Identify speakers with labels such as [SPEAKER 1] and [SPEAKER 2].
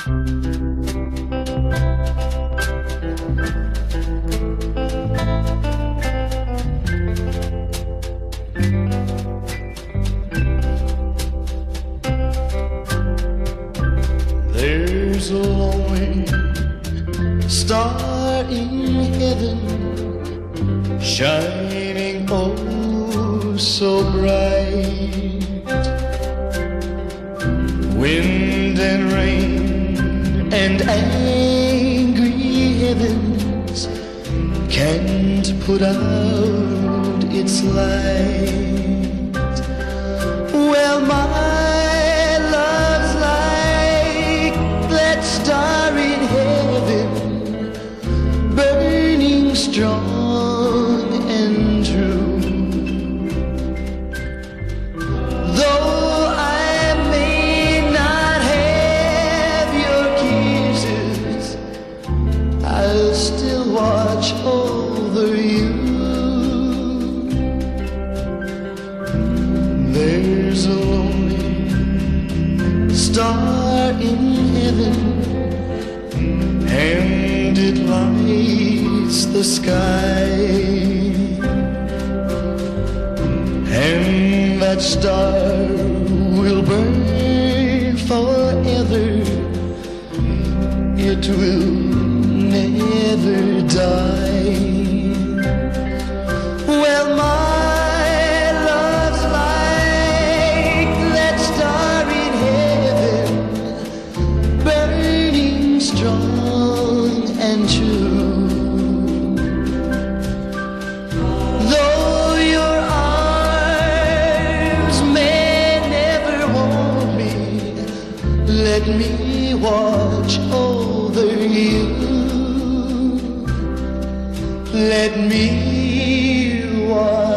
[SPEAKER 1] There's a lonely star in heaven, shining oh so bright. Wind and rain and angry heavens can't put out its light. Well, my love's like that star in heaven, burning strong and true. Though I may not have your kisses, I'll still watch over you. There's a lonely star in heaven, and it lights the sky. And that star will burn forever. It will never die. Well, my love's like that star in heaven, burning strong and true. Though your arms may never hold me, let me watch over you. Let me watch